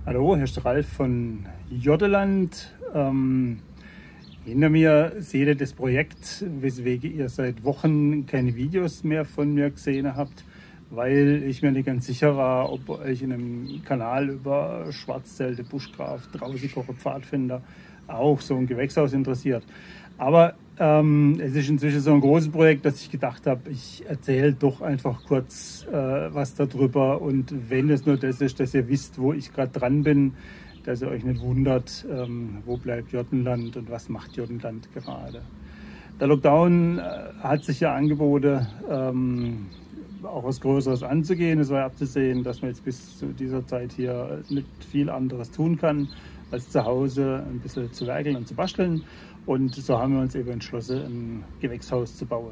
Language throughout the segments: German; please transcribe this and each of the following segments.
Hallo, hier ist Ralf von Jordeland. Hinter mir seht ihr das Projekt, weswegen ihr seit Wochen keine Videos mehr von mir gesehen habt, weil ich mir nicht ganz sicher war, ob euch in einem Kanal über Schwarzzelte, Buschgraf, Draußenkocher, Pfadfinder auch so ein Gewächshaus interessiert. Aber es ist inzwischen so ein großes Projekt, dass ich gedacht habe, ich erzähle doch einfach kurz was darüber. Und wenn es nur das ist, dass ihr wisst, wo ich gerade dran bin, dass ihr euch nicht wundert, wo bleibt Jordenland und was macht Jordenland gerade. Der Lockdown hat sich ja angeboten, auch was Größeres anzugehen. Es war abzusehen, dass man jetzt bis zu dieser Zeit hier nicht viel anderes tun kann, als zu Hause ein bisschen zu werkeln und zu basteln. Und so haben wir uns eben entschlossen, ein Gewächshaus zu bauen.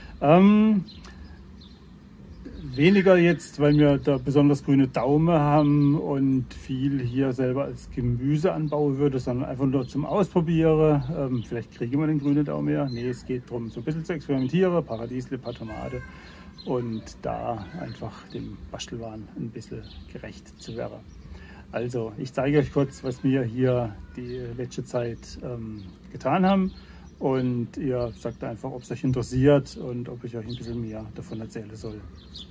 Weniger jetzt, weil wir da besonders grüne Daumen haben und viel hier selber als Gemüse anbauen würde, sondern einfach nur zum Ausprobieren. Vielleicht kriegen wir den grünen Daumen ja. Nee, es geht darum, so ein bisschen zu experimentieren, Paradiesle, ein paar Tomaten und da einfach dem Bastelwahn ein bisschen gerecht zu werden. Also, ich zeige euch kurz, was wir hier die letzte Zeit getan haben. Und ihr sagt einfach, ob es euch interessiert und ob ich euch ein bisschen mehr davon erzählen soll.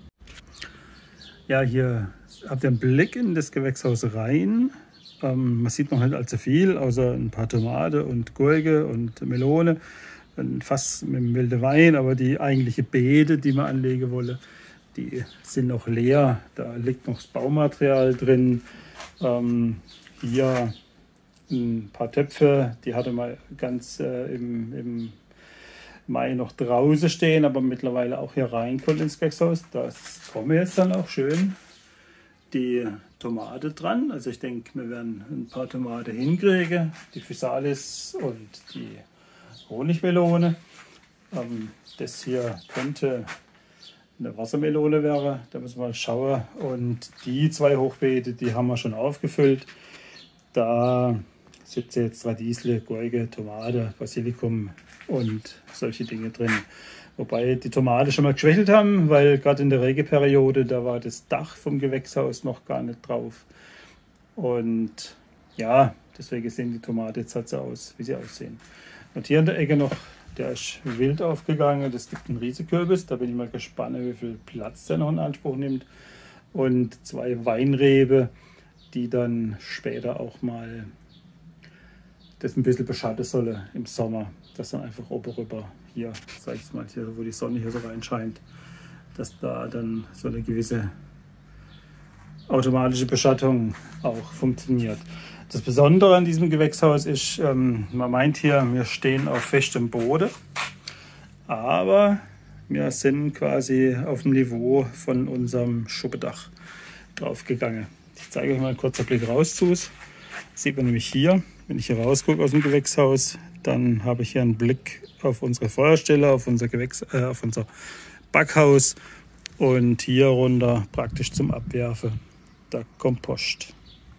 Ja, hier habt ihr einen Blick in das Gewächshaus rein. Man sieht noch nicht allzu viel, außer ein paar Tomaten und Gurke und Melone. Ein Fass mit dem wilden Wein, aber die eigentliche Beete, die man anlegen wolle, die sind noch leer. Da liegt noch das Baumaterial drin. Hier ein paar Töpfe, die hatte mal ganz im Mai noch draußen stehen, aber mittlerweile auch hier reinkommt ins Gewächshaus. Da kommen jetzt dann auch schön die Tomate dran. Also ich denke, wir werden ein paar Tomaten hinkriegen, die Physalis und die Honigmelone. Das hier könnte eine Wassermelone wäre, da müssen wir mal schauen. Und die zwei Hochbeete, die haben wir schon aufgefüllt. Da sitzen jetzt Radiesle, Gurke, Tomate, Basilikum und solche Dinge drin. Wobei die Tomate schon mal geschwächelt haben, weil gerade in der Regeperiode, da war das Dach vom Gewächshaus noch gar nicht drauf. Und ja, deswegen sehen die Tomaten jetzt halt so aus, wie sie aussehen. Und hier in der Ecke noch, der ist wild aufgegangen. Das gibt einen Riesenkürbis. Da bin ich mal gespannt, wie viel Platz der noch in Anspruch nimmt. Und zwei Weinrebe, die dann später auch mal das ein bisschen beschatten sollen im Sommer. Dass dann einfach oben rüber hier, sag ich mal, hier, wo die Sonne hier so reinscheint, dass da dann so eine gewisse automatische Beschattung auch funktioniert. Das Besondere an diesem Gewächshaus ist, man meint hier, wir stehen auf festem Boden, aber wir sind quasi auf dem Niveau von unserem Schuppendach draufgegangen. Ich zeige euch mal einen kurzen Blick raus zu. Das sieht man nämlich hier, wenn ich hier rausgucke aus dem Gewächshaus, dann habe ich hier einen Blick auf unsere Feuerstelle, auf unser Backhaus und hier runter praktisch zum Abwerfen der Kompost.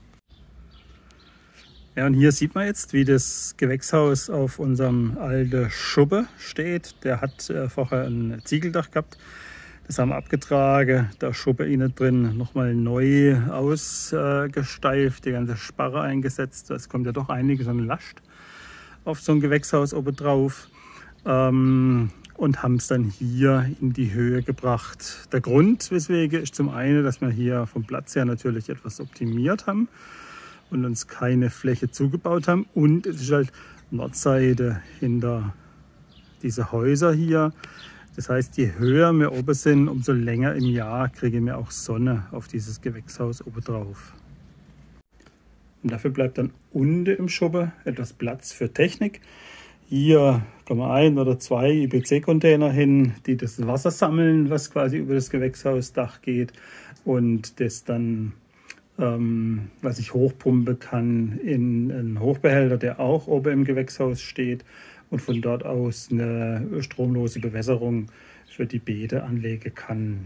Ja, und hier sieht man jetzt, wie das Gewächshaus auf unserem alten Schuppen steht. Der hat vorher ein Ziegeldach gehabt. Das haben wir abgetragen, da Schuppe innen drin nochmal neu ausgesteift, die ganze Sparre eingesetzt. Es kommt ja doch einiges an Last auf so ein Gewächshaus oben drauf. Und haben es dann hier in die Höhe gebracht. Der Grund, weswegen, ist zum einen, dass wir hier vom Platz her natürlich etwas optimiert haben und uns keine Fläche zugebaut haben. Und es ist halt Nordseite hinter diese Häuser hier. Das heißt, je höher wir oben sind, umso länger im Jahr kriegen wir auch Sonne auf dieses Gewächshaus oben drauf. Und dafür bleibt dann unten im Schuppen etwas Platz für Technik. Hier kommen ein oder zwei IPC-Container hin, die das Wasser sammeln, was quasi über das Gewächshausdach geht und das dann, was ich hochpumpen kann, in einen Hochbehälter, der auch oben im Gewächshaus steht und von dort aus eine stromlose Bewässerung für die Beete anlegen kann.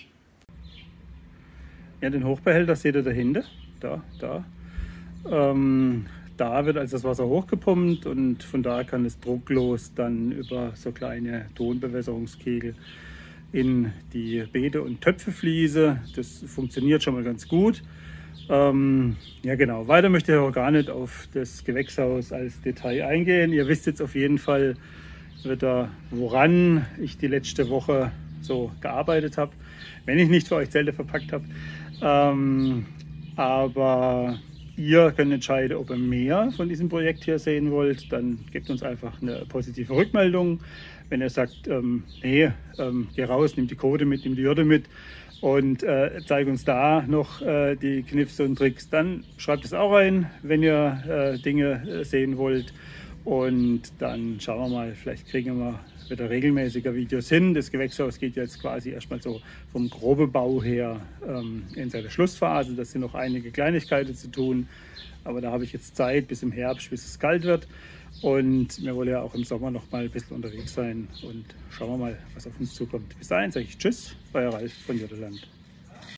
Ja, den Hochbehälter seht ihr dahinter, da. Da wird also das Wasser hochgepumpt und von da kann es drucklos dann über so kleine Tonbewässerungskegel in die Beete und Töpfe fließen. Das funktioniert schon mal ganz gut. Ja genau, weiter möchte ich auch gar nicht auf das Gewächshaus als Detail eingehen. Ihr wisst jetzt auf jeden Fall wieder, woran ich die letzte Woche so gearbeitet habe, wenn ich nicht für euch Zelte verpackt habe. Aber ihr könnt entscheiden, ob ihr mehr von diesem Projekt hier sehen wollt. Dann gebt uns einfach eine positive Rückmeldung. Wenn ihr sagt, nee, geh raus, nimm die Code mit, nimm die Jürte mit und zeig uns da noch die Kniffs und Tricks, dann schreibt es auch rein, wenn ihr Dinge sehen wollt. Und dann schauen wir mal, vielleicht kriegen wir wieder regelmäßiger Videos hin. Das Gewächshaus geht jetzt quasi erstmal so vom groben Bau her in seine Schlussphase. Das sind noch einige Kleinigkeiten zu tun, aber da habe ich jetzt Zeit bis im Herbst, bis es kalt wird. Und wir wollen ja auch im Sommer noch mal ein bisschen unterwegs sein und schauen wir mal, was auf uns zukommt. Bis dahin sage ich Tschüss, euer Ralf von Jürteland.